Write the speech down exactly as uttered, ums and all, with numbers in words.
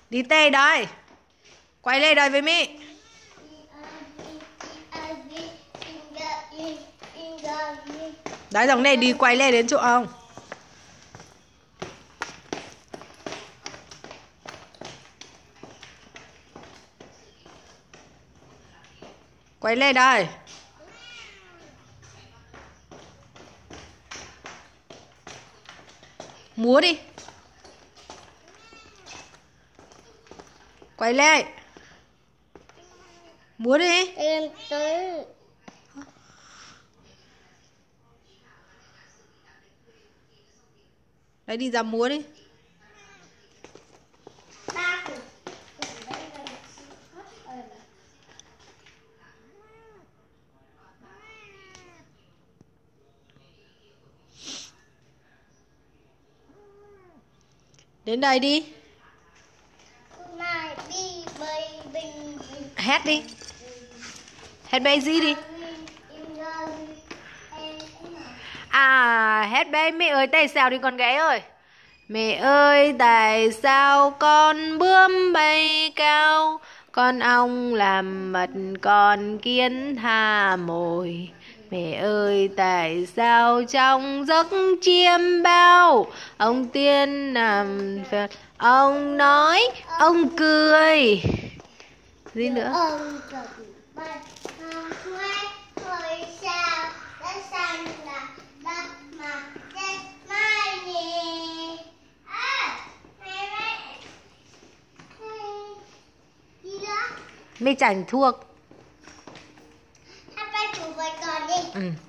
Đi tê đây. Quay lên đây với mẹ. Đấy, dòng này đi quay lên đến chỗ ông. Quay lên đây. Múa đi. Quay lên. Múa đi. Em tới. Đấy, đi ra múa đi. Đến đây đi. Hét đi. Hét baby đi. À, hét baby. Mẹ ơi tại sao đi con gái ơi. Mẹ ơi tại sao con bướm bay cao, con ong làm mật con kiến tha mồi. Mẹ ơi tại sao trong giấc chiêm bao, ông tiên nằm phật, ông nói, ông cười. Gì nữa? Mẹ chẳng thuộc. Hát bài chủ với con đi. Ừ.